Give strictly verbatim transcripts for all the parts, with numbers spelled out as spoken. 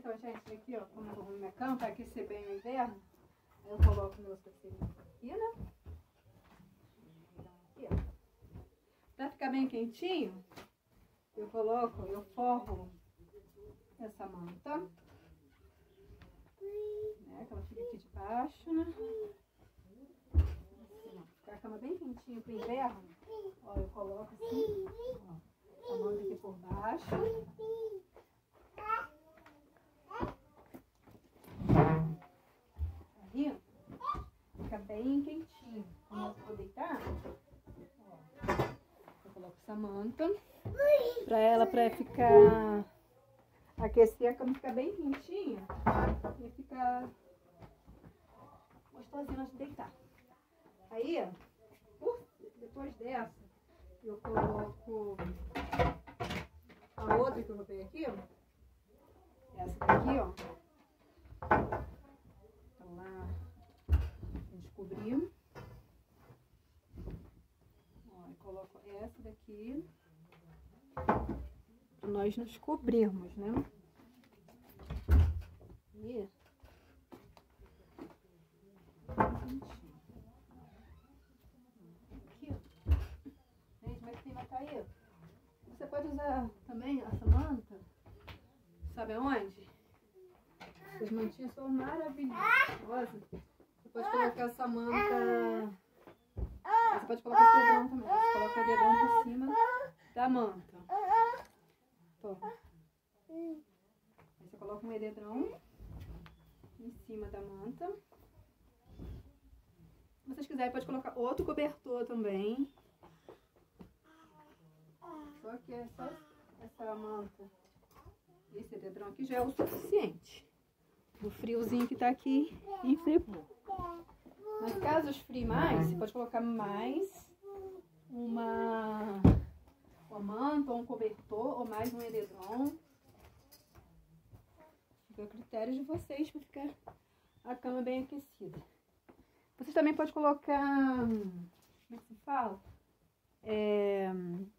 Então, gente, aqui, ó, como eu vou na minha cama, para aquecer bem o inverno, eu coloco meus tecidos aqui, né? Aqui, ó. Para ficar bem quentinho, eu coloco, eu forro essa manta, né? Que ela fica aqui de baixo, né? Assim, ó, ficar a cama bem quentinha pro inverno, ó, eu coloco assim, ó, a manta aqui por baixo. Aí, fica bem quentinho. Quando eu for deitar, ó, eu coloco essa manta pra ela, pra ficar, aquecer a cama, ficar bem quentinha e ficar gostosinha de deitar. Aí, ó, por, depois dessa, eu coloco a outra que eu vou pegar aqui, ó, essa daqui, ó. Então lá, descobrimos. Ó, eu coloco essa daqui para nós nos cobrirmos, né? E aqui, ó. Gente, mas tem uma cair. Você pode usar também essa manta, sabe aonde? As mantinhas são maravilhosas. Você pode colocar essa manta. Você pode colocar esse dedão também. Você coloca o dedão por cima da manta. Toma. Aí você coloca um edredom em cima da manta. Se vocês quiserem, pode colocar outro cobertor também. Só que essa, essa manta e esse edredom aqui já é o suficiente. O friozinho que tá aqui em Friburgo. Mas caso esfrie mais, você pode colocar mais uma, uma manta ou um cobertor ou mais um edredom. Fica a critério de vocês para ficar a cama bem aquecida. Vocês também podem colocar, como é que se fala? É,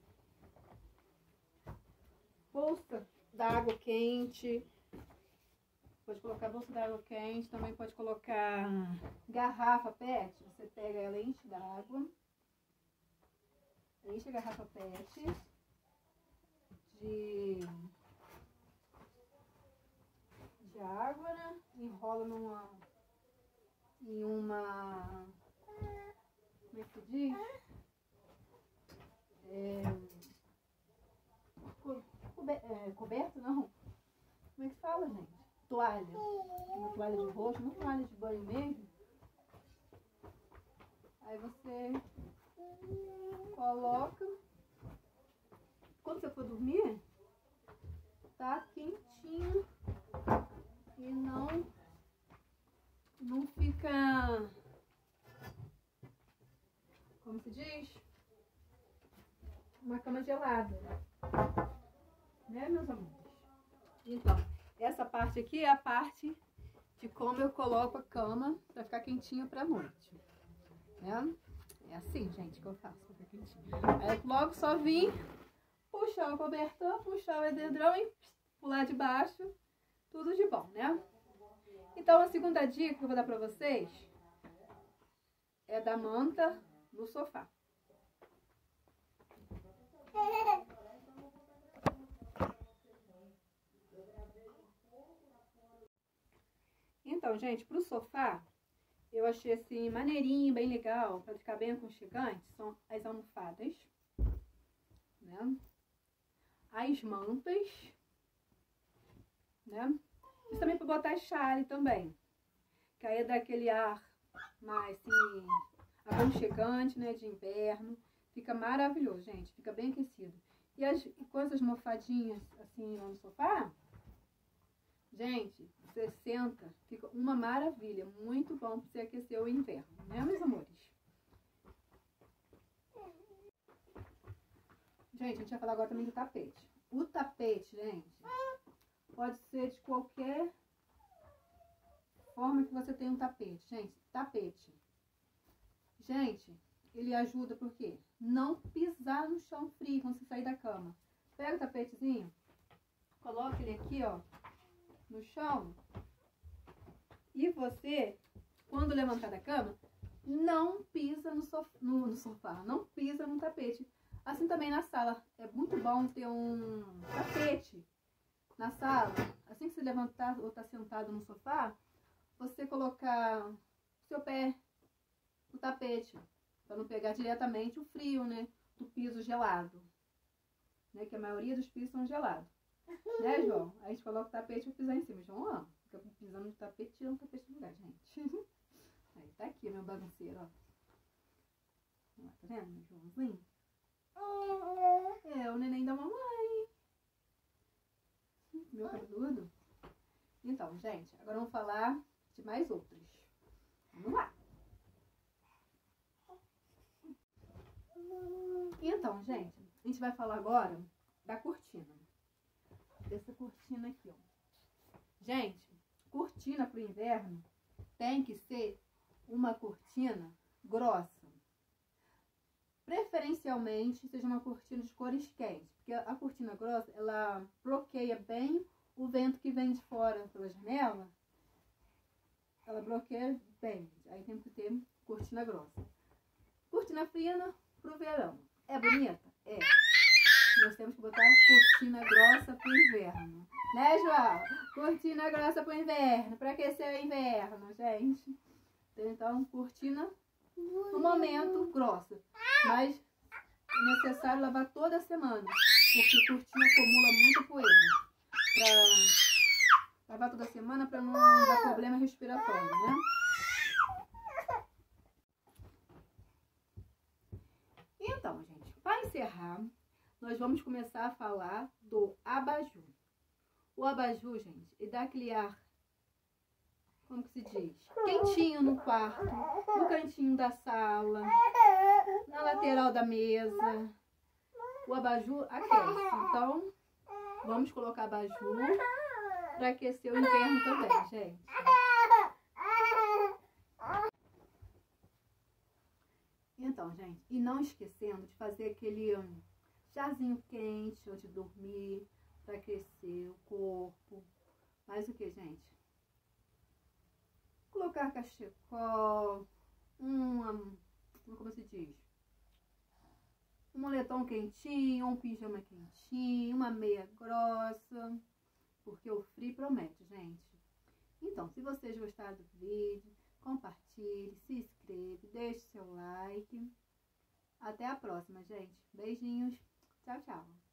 bolsa d'água quente. Pode colocar bolsa d'água quente, também pode colocar garrafa pet. Você pega ela, enche d'água, enche a garrafa pet de, de água, né? Enrola numa, em uma, como é que se diz? É, co, cober, é, coberto, não. Como é que fala, gente? Toalha, uma toalha de rosto, uma toalha de banho mesmo. Aí você coloca. Quando você for dormir, tá quentinho e não não fica, como se diz, uma cama gelada, né, meus amores? Então, essa parte aqui é a parte de como eu coloco a cama para ficar quentinha para noite, né? É assim, gente, que eu faço para ficar quentinha. Aí logo só vim puxar o cobertor, puxar o edredom e pular de baixo, tudo de bom, né? Então a segunda dica que eu vou dar para vocês é da manta no sofá. Então, gente, pro sofá, eu achei assim, maneirinho, bem legal, para ficar bem aconchegante, são as almofadas, né? As mantas, né? Isso também para botar chale também, que aí dá aquele ar mais, assim, aconchegante, né, de inverno. Fica maravilhoso, gente, fica bem aquecido. E, as, e com essas almofadinhas, assim, lá no sofá, gente, você senta, fica uma maravilha, muito bom para você aquecer o inverno, né, meus amores? Gente, a gente vai falar agora também do tapete. O tapete, gente, pode ser de qualquer forma que você tem um tapete. Gente, tapete. Gente, ele ajuda por quê? Não pisar no chão frio quando você sair da cama. Pega o tapetezinho, coloca ele aqui, ó, no chão. E você, quando levantar da cama, não pisa no sofá, no, no sofá, não pisa no tapete. Assim também na sala. É muito bom ter um tapete na sala. Assim que você levantar ou tá sentado no sofá, você colocar o seu pé no tapete, para não pegar diretamente o frio, né, do piso gelado. Né, que a maioria dos pisos são gelados. Né, João? Aí a gente coloca o tapete para pisar em cima. João ama. Fica pisando no tapete, tirando o tapete do lugar, gente. Aí tá aqui meu bagunceiro, ó. Tá vendo, meu Joãozinho? É o neném da mamãe. Meu cabeludo. Então, gente, agora vamos falar de mais outros. Vamos lá. Então, gente, a gente vai falar agora da cortina. Dessa cortina aqui, ó. Gente, cortina pro inverno tem que ser uma cortina grossa. Preferencialmente seja uma cortina de cores quentes, porque a cortina grossa, ela bloqueia bem o vento que vem de fora pela janela. Ela bloqueia bem. Aí tem que ter cortina grossa. Cortina fina pro verão. É bonita? É. Nós temos que botar cortina grossa pro inverno. Né, João? Cortina grossa pro inverno. Pra aquecer o inverno, gente. Então, cortina, no momento, grossa. Mas é necessário lavar toda semana. Porque cortina acumula muita poeira. Pra lavar toda semana pra não dar problema respiratório, né? Então, gente, para encerrar, nós vamos começar a falar do abajur. O abajur, gente, ele dá aquele ar, como que se diz? Quentinho no quarto, no cantinho da sala, na lateral da mesa. O abajur aquece. Então, vamos colocar abajur para aquecer o inverno também, gente. Então, gente, e não esquecendo de fazer aquele um, chazinho quente antes de dormir, para aquecer o corpo. Mas o que, gente? Colocar cachecol, uma, como se diz? Um moletom quentinho, um pijama quentinho, uma meia grossa, porque o frio promete, gente. Então, se vocês gostaram do vídeo, compartilhe, se inscreve, deixe seu like. Até a próxima, gente. Beijinhos. Tchau, tchau.